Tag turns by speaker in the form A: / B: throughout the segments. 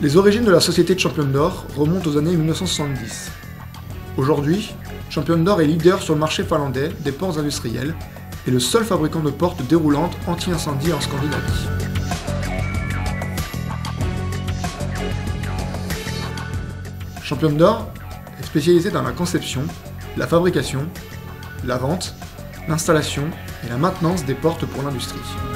A: Les origines de la société de Champion d'Or remontent aux années 1970. Aujourd'hui, Champion d'Or est leader sur le marché finlandais des portes industrielles et le seul fabricant de portes déroulantes anti-incendie en Scandinavie. Champion d'Or est spécialisé dans la conception, la fabrication, la vente, l'installation et la maintenance des portes pour l'industrie.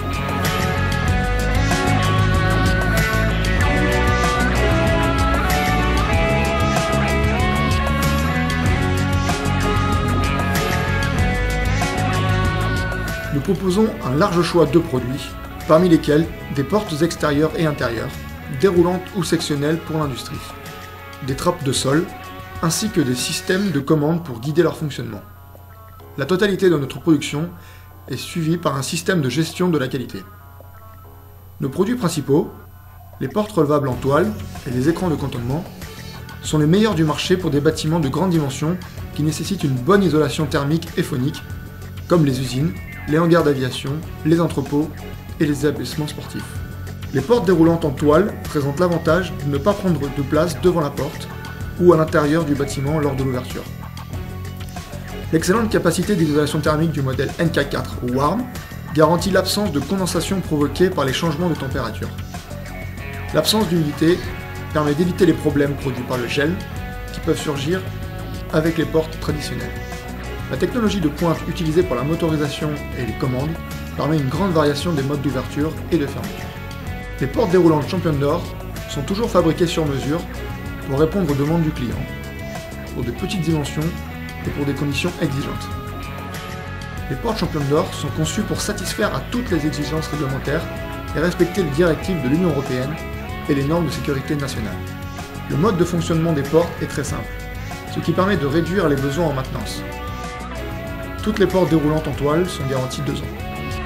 A: Nous proposons un large choix de produits, parmi lesquels des portes extérieures et intérieures, déroulantes ou sectionnelles pour l'industrie, des trappes de sol, ainsi que des systèmes de commande pour guider leur fonctionnement. La totalité de notre production est suivie par un système de gestion de la qualité. Nos produits principaux, les portes relevables en toile et les écrans de cantonnement, sont les meilleurs du marché pour des bâtiments de grande dimension qui nécessitent une bonne isolation thermique et phonique, comme les usines, les hangars d'aviation, les entrepôts et les établissements sportifs. Les portes déroulantes en toile présentent l'avantage de ne pas prendre de place devant la porte ou à l'intérieur du bâtiment lors de l'ouverture. L'excellente capacité d'isolation thermique du modèle NK4 Warm garantit l'absence de condensation provoquée par les changements de température. L'absence d'humidité permet d'éviter les problèmes produits par le gel qui peuvent surgir avec les portes traditionnelles. La technologie de pointe utilisée pour la motorisation et les commandes permet une grande variation des modes d'ouverture et de fermeture. Les portes déroulantes Champion d'Or sont toujours fabriquées sur mesure pour répondre aux demandes du client, pour de petites dimensions et pour des conditions exigeantes. Les portes Champion d'Or sont conçues pour satisfaire à toutes les exigences réglementaires et respecter les directives de l'Union européenne et les normes de sécurité nationale. Le mode de fonctionnement des portes est très simple, ce qui permet de réduire les besoins en maintenance. Toutes les portes déroulantes en toile sont garanties 2 ans.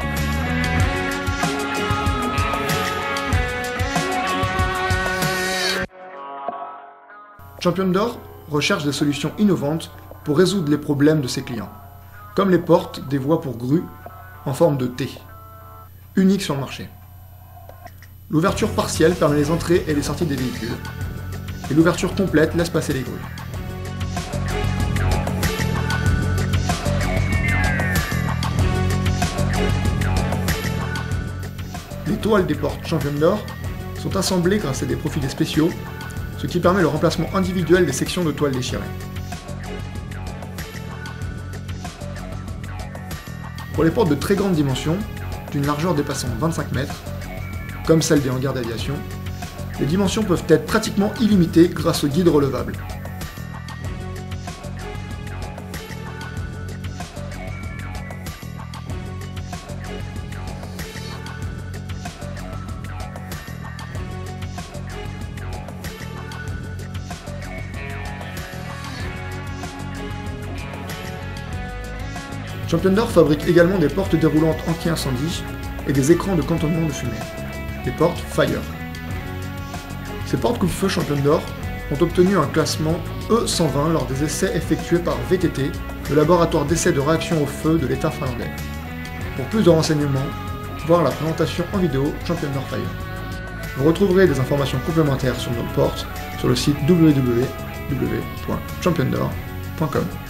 A: Champion d'Or recherche des solutions innovantes pour résoudre les problèmes de ses clients, comme les portes des voies pour grues en forme de T, uniques sur le marché. L'ouverture partielle permet les entrées et les sorties des véhicules, et l'ouverture complète laisse passer les grues. Les toiles des portes Champion d'Or sont assemblées grâce à des profilés spéciaux, ce qui permet le remplacement individuel des sections de toiles déchirées. Pour les portes de très grande dimension, d'une largeur dépassant 25 mètres, comme celle des hangars d'aviation, les dimensions peuvent être pratiquement illimitées grâce aux guides relevables. Champion d'Or fabrique également des portes déroulantes anti-incendie et des écrans de cantonnement de fumée, les portes Fire. Ces portes coupe-feu Champion d'Or ont obtenu un classement E120 lors des essais effectués par VTT, le laboratoire d'essais de réaction au feu de l'État finlandais. Pour plus de renseignements, voir la présentation en vidéo Champion d'Or Fire. Vous retrouverez des informations complémentaires sur nos portes sur le site www.championdor.com.